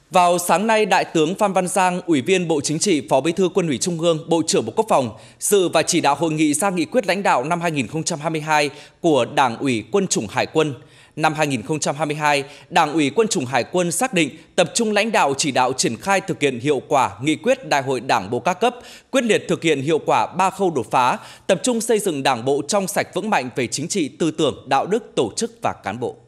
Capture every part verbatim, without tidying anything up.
Vào sáng nay, Đại tướng Phan Văn Giang, Ủy viên Bộ Chính trị, Phó Bí thư Quân ủy Trung ương, Bộ trưởng Bộ Quốc phòng, dự và chỉ đạo hội nghị ra nghị quyết lãnh đạo năm hai nghìn không trăm hai mươi hai của Đảng ủy Quân chủng Hải quân. Năm hai nghìn không trăm hai mươi hai, Đảng ủy Quân chủng Hải quân xác định tập trung lãnh đạo chỉ đạo triển khai thực hiện hiệu quả nghị quyết Đại hội Đảng bộ các cấp, quyết liệt thực hiện hiệu quả ba khâu đột phá, tập trung xây dựng Đảng bộ trong sạch vững mạnh về chính trị, tư tưởng, đạo đức, tổ chức và cán bộ.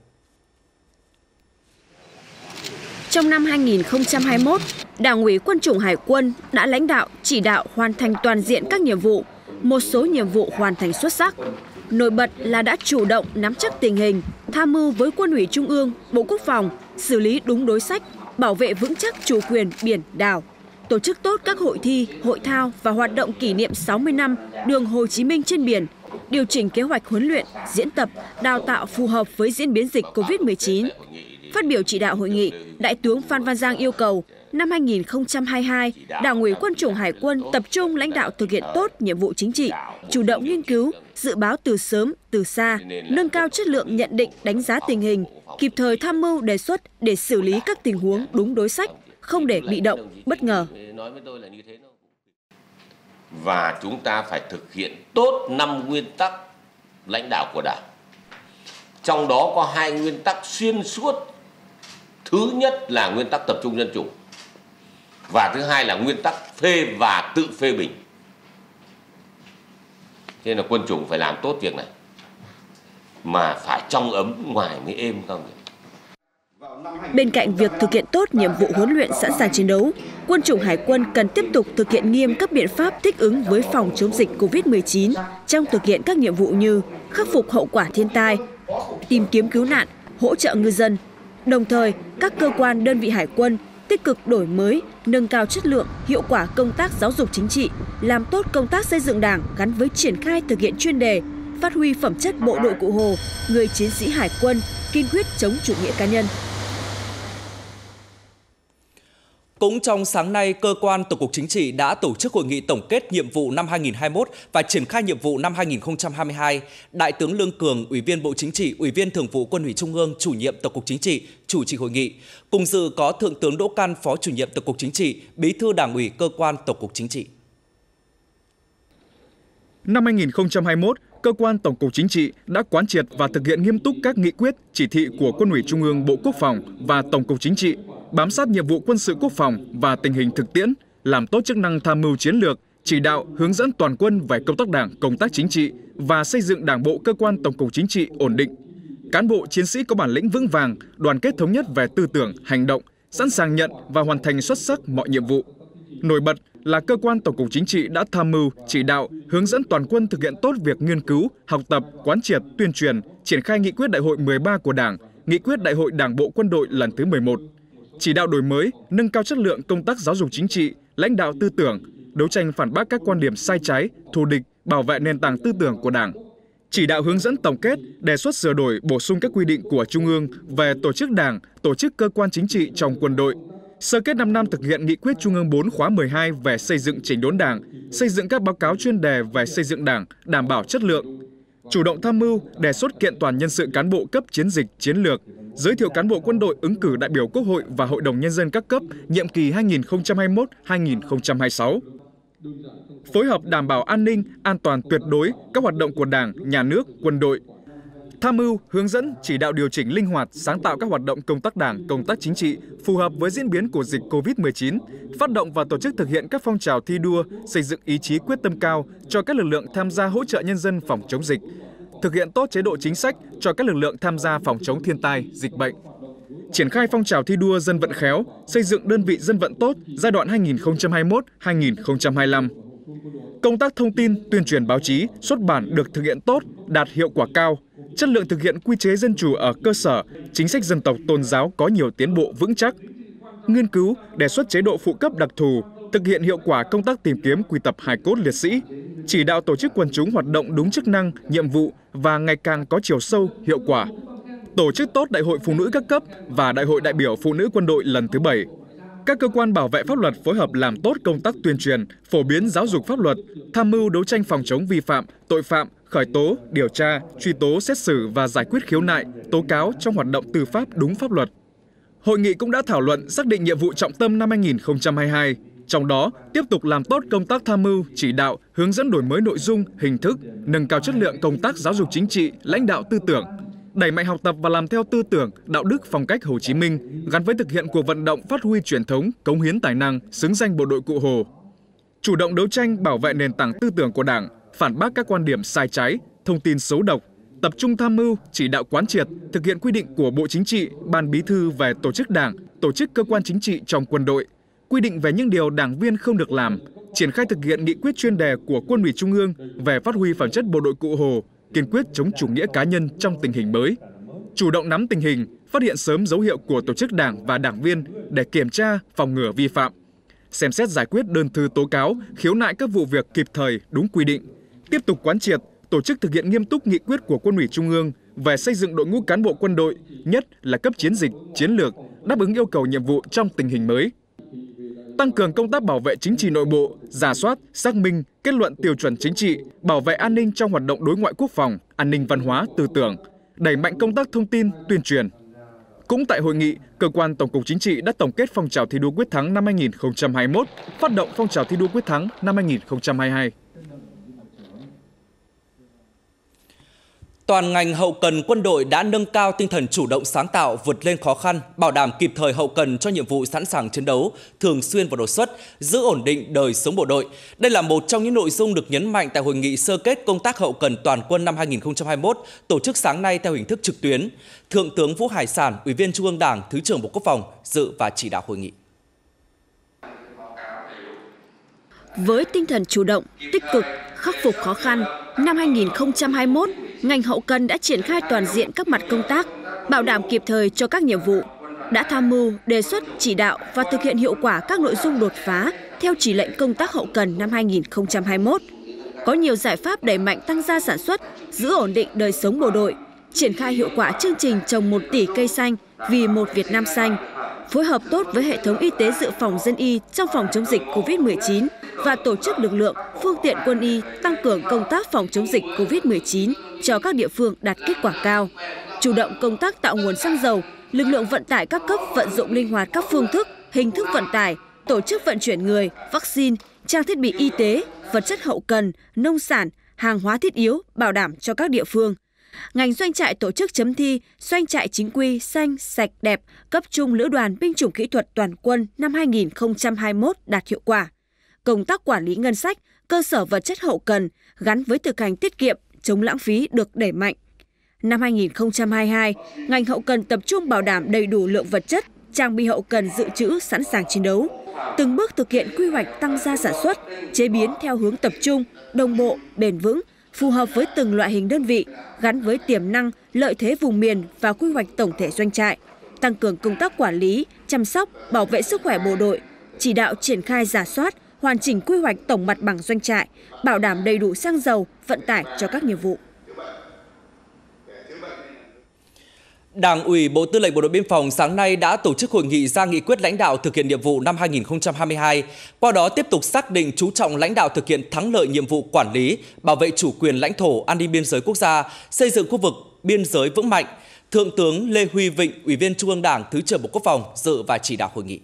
Trong năm hai nghìn không trăm hai mươi mốt, Đảng ủy Quân chủng Hải quân đã lãnh đạo chỉ đạo hoàn thành toàn diện các nhiệm vụ, một số nhiệm vụ hoàn thành xuất sắc. Nổi bật là đã chủ động nắm chắc tình hình, tham mưu với Quân ủy Trung ương, Bộ Quốc phòng, xử lý đúng đối sách, bảo vệ vững chắc chủ quyền biển đảo, tổ chức tốt các hội thi, hội thao và hoạt động kỷ niệm sáu mươi năm đường Hồ Chí Minh trên biển, điều chỉnh kế hoạch huấn luyện, diễn tập, đào tạo phù hợp với diễn biến dịch Covid mười chín. Phát biểu chỉ đạo hội nghị, Đại tướng Phan Văn Giang yêu cầu năm hai nghìn không trăm hai mươi hai, Đảng ủy Quân chủng Hải quân tập trung lãnh đạo thực hiện tốt nhiệm vụ chính trị, chủ động nghiên cứu, dự báo từ sớm, từ xa, nâng cao chất lượng nhận định, đánh giá tình hình, kịp thời tham mưu đề xuất để xử lý các tình huống đúng đối sách, không để bị động, bất ngờ. Và chúng ta phải thực hiện tốt năm nguyên tắc lãnh đạo của Đảng. Trong đó có hai nguyên tắc xuyên suốt. Thứ nhất là nguyên tắc tập trung dân chủ. Và thứ hai là nguyên tắc phê và tự phê bình. Thế nên là quân chủng phải làm tốt việc này. Mà phải trong ấm, ngoài mới êm không. Bên cạnh việc thực hiện tốt nhiệm vụ huấn luyện sẵn sàng chiến đấu, Quân chủng Hải quân cần tiếp tục thực hiện nghiêm các biện pháp thích ứng với phòng chống dịch Covid mười chín trong thực hiện các nhiệm vụ như khắc phục hậu quả thiên tai, tìm kiếm cứu nạn, hỗ trợ ngư dân. Đồng thời, các cơ quan đơn vị Hải quân tích cực đổi mới, nâng cao chất lượng, hiệu quả công tác giáo dục chính trị, làm tốt công tác xây dựng Đảng gắn với triển khai thực hiện chuyên đề, phát huy phẩm chất bộ đội Cụ Hồ, người chiến sĩ Hải quân, kiên quyết chống chủ nghĩa cá nhân. Cũng trong sáng nay, Cơ quan Tổng cục Chính trị đã tổ chức hội nghị tổng kết nhiệm vụ năm hai nghìn không trăm hai mươi mốt và triển khai nhiệm vụ năm hai nghìn không trăm hai mươi hai. Đại tướng Lương Cường, Ủy viên Bộ Chính trị, Ủy viên Thường vụ Quân ủy Trung ương, Chủ nhiệm Tổng cục Chính trị, chủ trì hội nghị. Cùng dự có Thượng tướng Đỗ Căn, Phó Chủ nhiệm Tổng cục Chính trị, Bí thư Đảng ủy Cơ quan Tổng cục Chính trị. Năm hai nghìn không trăm hai mươi mốt, Cơ quan Tổng cục Chính trị đã quán triệt và thực hiện nghiêm túc các nghị quyết, chỉ thị của Quân ủy Trung ương, Bộ Quốc phòng và Tổng cục Chính trị, bám sát nhiệm vụ quân sự quốc phòng và tình hình thực tiễn, làm tốt chức năng tham mưu chiến lược, chỉ đạo, hướng dẫn toàn quân về công tác Đảng, công tác chính trị và xây dựng Đảng bộ Cơ quan Tổng cục Chính trị ổn định. Cán bộ chiến sĩ có bản lĩnh vững vàng, đoàn kết thống nhất về tư tưởng, hành động, sẵn sàng nhận và hoàn thành xuất sắc mọi nhiệm vụ. Nổi bật là Cơ quan Tổng cục Chính trị đã tham mưu, chỉ đạo, hướng dẫn toàn quân thực hiện tốt việc nghiên cứu, học tập, quán triệt, tuyên truyền, triển khai nghị quyết Đại hội mười ba của Đảng, nghị quyết Đại hội Đảng bộ Quân đội lần thứ mười một. Chỉ đạo đổi mới, nâng cao chất lượng công tác giáo dục chính trị, lãnh đạo tư tưởng, đấu tranh phản bác các quan điểm sai trái, thù địch, bảo vệ nền tảng tư tưởng của Đảng. Chỉ đạo hướng dẫn tổng kết, đề xuất sửa đổi, bổ sung các quy định của Trung ương về tổ chức Đảng, tổ chức cơ quan chính trị trong quân đội. Sơ kết năm năm thực hiện nghị quyết Trung ương bốn khóa mười hai về xây dựng chỉnh đốn Đảng, xây dựng các báo cáo chuyên đề về xây dựng Đảng, đảm bảo chất lượng. Chủ động tham mưu, đề xuất kiện toàn nhân sự cán bộ cấp chiến dịch, chiến lược, giới thiệu cán bộ quân đội ứng cử đại biểu Quốc hội và Hội đồng Nhân dân các cấp nhiệm kỳ hai nghìn không trăm hai mươi mốt đến hai nghìn không trăm hai mươi sáu. Phối hợp đảm bảo an ninh, an toàn tuyệt đối các hoạt động của Đảng, Nhà nước, quân đội. Tham mưu, hướng dẫn, chỉ đạo điều chỉnh linh hoạt, sáng tạo các hoạt động công tác Đảng, công tác chính trị phù hợp với diễn biến của dịch Covid mười chín, phát động và tổ chức thực hiện các phong trào thi đua, xây dựng ý chí quyết tâm cao cho các lực lượng tham gia hỗ trợ nhân dân phòng chống dịch, thực hiện tốt chế độ chính sách cho các lực lượng tham gia phòng chống thiên tai, dịch bệnh. Triển khai phong trào thi đua dân vận khéo, xây dựng đơn vị dân vận tốt giai đoạn hai nghìn không trăm hai mươi mốt đến hai nghìn không trăm hai mươi lăm. Công tác thông tin, tuyên truyền báo chí, xuất bản được thực hiện tốt, đạt hiệu quả cao. Chất lượng thực hiện quy chế dân chủ ở cơ sở, chính sách dân tộc tôn giáo có nhiều tiến bộ vững chắc. Nghiên cứu, đề xuất chế độ phụ cấp đặc thù, thực hiện hiệu quả công tác tìm kiếm quy tập hài cốt liệt sĩ, chỉ đạo tổ chức quần chúng hoạt động đúng chức năng, nhiệm vụ và ngày càng có chiều sâu, hiệu quả. Tổ chức tốt Đại hội Phụ nữ các cấp và Đại hội đại biểu Phụ nữ quân đội lần thứ bảy. Các cơ quan bảo vệ pháp luật phối hợp làm tốt công tác tuyên truyền, phổ biến giáo dục pháp luật, tham mưu đấu tranh phòng chống vi phạm, tội phạm, khởi tố, điều tra, truy tố, xét xử và giải quyết khiếu nại, tố cáo trong hoạt động tư pháp đúng pháp luật. Hội nghị cũng đã thảo luận xác định nhiệm vụ trọng tâm năm hai nghìn không trăm hai mươi hai, trong đó tiếp tục làm tốt công tác tham mưu, chỉ đạo, hướng dẫn đổi mới nội dung, hình thức, nâng cao chất lượng công tác giáo dục chính trị, lãnh đạo tư tưởng, đẩy mạnh học tập và làm theo tư tưởng, đạo đức phong cách Hồ Chí Minh, gắn với thực hiện cuộc vận động phát huy truyền thống, cống hiến tài năng, xứng danh bộ đội Cụ Hồ. Chủ động đấu tranh bảo vệ nền tảng tư tưởng của Đảng, phản bác các quan điểm sai trái, thông tin xấu độc, tập trung tham mưu, chỉ đạo quán triệt, thực hiện quy định của Bộ Chính trị, Ban Bí thư về tổ chức Đảng, tổ chức cơ quan chính trị trong quân đội, quy định về những điều đảng viên không được làm, triển khai thực hiện nghị quyết chuyên đề của Quân ủy Trung ương về phát huy phẩm chất bộ đội Cụ Hồ, kiên quyết chống chủ nghĩa cá nhân trong tình hình mới, chủ động nắm tình hình, phát hiện sớm dấu hiệu của tổ chức đảng và đảng viên để kiểm tra, phòng ngừa vi phạm, xem xét giải quyết đơn thư tố cáo, khiếu nại các vụ việc kịp thời, đúng quy định, tiếp tục quán triệt, tổ chức thực hiện nghiêm túc nghị quyết của Quân ủy Trung ương về xây dựng đội ngũ cán bộ quân đội, nhất là cấp chiến dịch, chiến lược, đáp ứng yêu cầu nhiệm vụ trong tình hình mới. Tăng cường công tác bảo vệ chính trị nội bộ, rà soát, xác minh, kết luận tiêu chuẩn chính trị, bảo vệ an ninh trong hoạt động đối ngoại quốc phòng, an ninh văn hóa, tư tưởng, đẩy mạnh công tác thông tin, tuyên truyền. Cũng tại hội nghị, Cơ quan Tổng cục Chính trị đã tổng kết phong trào thi đua quyết thắng năm hai nghìn không trăm hai mươi mốt, phát động phong trào thi đua quyết thắng năm hai nghìn không trăm hai mươi hai. Toàn ngành hậu cần quân đội đã nâng cao tinh thần chủ động sáng tạo, vượt lên khó khăn, bảo đảm kịp thời hậu cần cho nhiệm vụ sẵn sàng chiến đấu, thường xuyên và đột xuất, giữ ổn định đời sống bộ đội. Đây là một trong những nội dung được nhấn mạnh tại hội nghị sơ kết công tác hậu cần toàn quân năm hai nghìn không trăm hai mươi mốt, tổ chức sáng nay theo hình thức trực tuyến. Thượng tướng Vũ Hải Sản, Ủy viên Trung ương Đảng, Thứ trưởng Bộ Quốc phòng dự và chỉ đạo hội nghị. Với tinh thần chủ động, tích cực, khắc phục khó khăn, năm hai nghìn không trăm hai mươi mốt, ngành hậu cần đã triển khai toàn diện các mặt công tác, bảo đảm kịp thời cho các nhiệm vụ, đã tham mưu, đề xuất, chỉ đạo và thực hiện hiệu quả các nội dung đột phá theo chỉ lệnh công tác hậu cần năm hai nghìn không trăm hai mươi mốt. Có nhiều giải pháp đẩy mạnh tăng gia sản xuất, giữ ổn định đời sống bộ đội, triển khai hiệu quả chương trình trồng một tỷ cây xanh vì một Việt Nam xanh, phối hợp tốt với hệ thống y tế dự phòng dân y trong phòng chống dịch Covid mười chín và tổ chức lực lượng, phương tiện quân y tăng cường công tác phòng chống dịch Covid mười chín cho các địa phương đạt kết quả cao. Chủ động công tác tạo nguồn xăng dầu, lực lượng vận tải các cấp vận dụng linh hoạt các phương thức, hình thức vận tải, tổ chức vận chuyển người, vaccine, trang thiết bị y tế, vật chất hậu cần, nông sản, hàng hóa thiết yếu bảo đảm cho các địa phương. Ngành doanh trại tổ chức chấm thi doanh trại chính quy xanh, sạch, đẹp cấp trung lữ đoàn binh chủng kỹ thuật toàn quân năm hai nghìn không trăm hai mươi mốt đạt hiệu quả. Công tác quản lý ngân sách, cơ sở vật chất hậu cần gắn với thực hành tiết kiệm, chống lãng phí được đẩy mạnh. Năm hai nghìn không trăm hai mươi hai, ngành hậu cần tập trung bảo đảm đầy đủ lượng vật chất, trang bị hậu cần dự trữ sẵn sàng chiến đấu, từng bước thực hiện quy hoạch tăng gia sản xuất, chế biến theo hướng tập trung, đồng bộ, bền vững, phù hợp với từng loại hình đơn vị, gắn với tiềm năng, lợi thế vùng miền và quy hoạch tổng thể doanh trại, tăng cường công tác quản lý, chăm sóc, bảo vệ sức khỏe bộ đội, chỉ đạo triển khai rà soát, hoàn chỉnh quy hoạch tổng mặt bằng doanh trại, bảo đảm đầy đủ xăng dầu, vận tải cho các nhiệm vụ. Đảng ủy Bộ Tư lệnh Bộ đội Biên phòng sáng nay đã tổ chức hội nghị ra nghị quyết lãnh đạo thực hiện nhiệm vụ năm hai nghìn không trăm hai mươi hai, qua đó tiếp tục xác định chú trọng lãnh đạo thực hiện thắng lợi nhiệm vụ quản lý, bảo vệ chủ quyền lãnh thổ, an ninh biên giới quốc gia, xây dựng khu vực biên giới vững mạnh. Thượng tướng Lê Huy Vịnh, Ủy viên Trung ương Đảng, Thứ trưởng Bộ Quốc phòng dự và chỉ đạo hội nghị.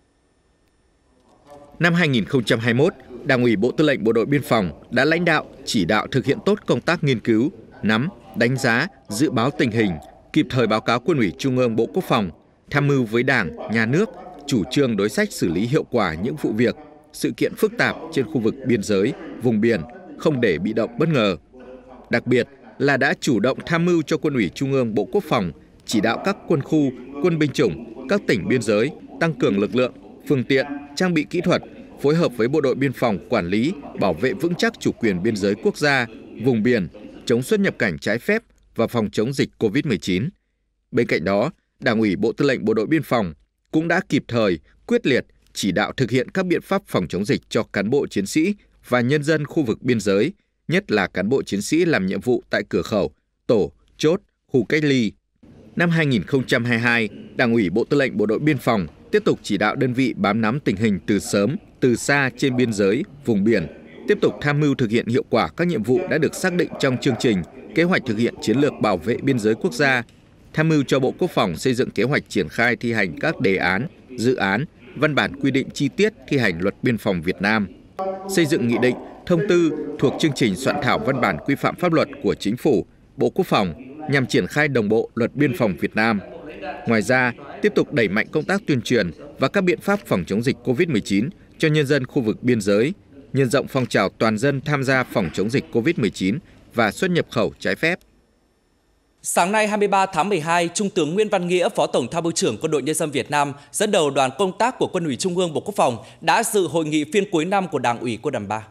Năm hai nghìn không trăm hai mươi mốt, Đảng ủy Bộ Tư lệnh Bộ đội Biên phòng đã lãnh đạo, chỉ đạo thực hiện tốt công tác nghiên cứu, nắm, đánh giá, dự báo tình hình, kịp thời báo cáo Quân ủy Trung ương Bộ Quốc phòng, tham mưu với Đảng, Nhà nước, chủ trương đối sách xử lý hiệu quả những vụ việc, sự kiện phức tạp trên khu vực biên giới, vùng biển, không để bị động bất ngờ. Đặc biệt là đã chủ động tham mưu cho Quân ủy Trung ương Bộ Quốc phòng, chỉ đạo các quân khu, quân binh chủng, các tỉnh biên giới tăng cường lực lượng, phương tiện, trang bị kỹ thuật, phối hợp với Bộ đội Biên phòng quản lý, bảo vệ vững chắc chủ quyền biên giới quốc gia, vùng biển, chống xuất nhập cảnh trái phép và phòng chống dịch Covid mười chín. Bên cạnh đó, Đảng ủy Bộ Tư lệnh Bộ đội Biên phòng cũng đã kịp thời, quyết liệt chỉ đạo thực hiện các biện pháp phòng chống dịch cho cán bộ chiến sĩ và nhân dân khu vực biên giới, nhất là cán bộ chiến sĩ làm nhiệm vụ tại cửa khẩu, tổ, chốt, khu cách ly. Năm hai nghìn không trăm hai mươi hai, Đảng ủy Bộ Tư lệnh Bộ đội Biên phòng tiếp tục chỉ đạo đơn vị bám nắm tình hình từ sớm, từ xa trên biên giới, vùng biển, tiếp tục tham mưu thực hiện hiệu quả các nhiệm vụ đã được xác định trong chương trình, kế hoạch thực hiện chiến lược bảo vệ biên giới quốc gia, tham mưu cho Bộ Quốc phòng xây dựng kế hoạch triển khai thi hành các đề án, dự án, văn bản quy định chi tiết thi hành Luật Biên phòng Việt Nam, xây dựng nghị định, thông tư thuộc chương trình soạn thảo văn bản quy phạm pháp luật của Chính phủ, Bộ Quốc phòng nhằm triển khai đồng bộ Luật Biên phòng Việt Nam. Ngoài ra, tiếp tục đẩy mạnh công tác tuyên truyền và các biện pháp phòng chống dịch Covid mười chín cho nhân dân khu vực biên giới, nhân rộng phong trào toàn dân tham gia phòng chống dịch Covid mười chín và xuất nhập khẩu trái phép. Sáng nay hai mươi ba tháng mười hai, Trung tướng Nguyễn Văn Nghĩa, Phó Tổng Tham mưu trưởng Quân đội Nhân dân Việt Nam, dẫn đầu đoàn công tác của Quân ủy Trung ương Bộ Quốc phòng đã dự hội nghị phiên cuối năm của Đảng ủy Quân đoàn ba.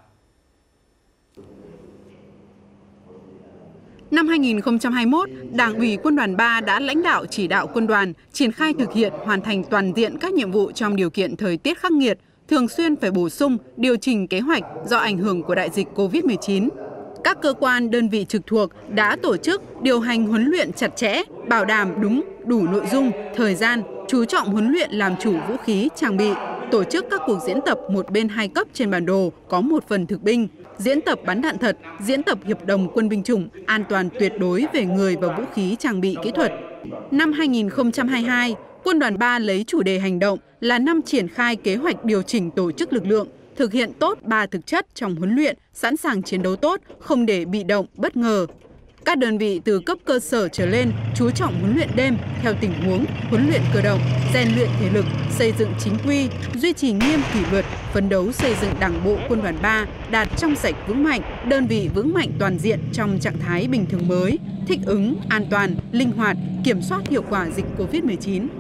Năm hai nghìn không trăm hai mươi mốt, Đảng ủy Quân đoàn ba đã lãnh đạo chỉ đạo quân đoàn triển khai thực hiện hoàn thành toàn diện các nhiệm vụ trong điều kiện thời tiết khắc nghiệt, thường xuyên phải bổ sung, điều chỉnh kế hoạch do ảnh hưởng của đại dịch Covid mười chín. Các cơ quan, đơn vị trực thuộc đã tổ chức điều hành huấn luyện chặt chẽ, bảo đảm đúng, đủ nội dung, thời gian, chú trọng huấn luyện làm chủ vũ khí, trang bị, tổ chức các cuộc diễn tập một bên hai cấp trên bản đồ có một phần thực binh, diễn tập bắn đạn thật, diễn tập hiệp đồng quân binh chủng, an toàn tuyệt đối về người và vũ khí trang bị kỹ thuật. Năm hai nghìn không trăm hai mươi hai, Quân đoàn ba lấy chủ đề hành động là năm triển khai kế hoạch điều chỉnh tổ chức lực lượng, thực hiện tốt ba thực chất trong huấn luyện, sẵn sàng chiến đấu tốt, không để bị động, bất ngờ. Các đơn vị từ cấp cơ sở trở lên chú trọng huấn luyện đêm theo tình huống, huấn luyện cơ động, rèn luyện thể lực, xây dựng chính quy, duy trì nghiêm kỷ luật, phấn đấu xây dựng Đảng bộ Quân đoàn ba đạt trong sạch vững mạnh, đơn vị vững mạnh toàn diện trong trạng thái bình thường mới, thích ứng, an toàn, linh hoạt, kiểm soát hiệu quả dịch Covid mười chín.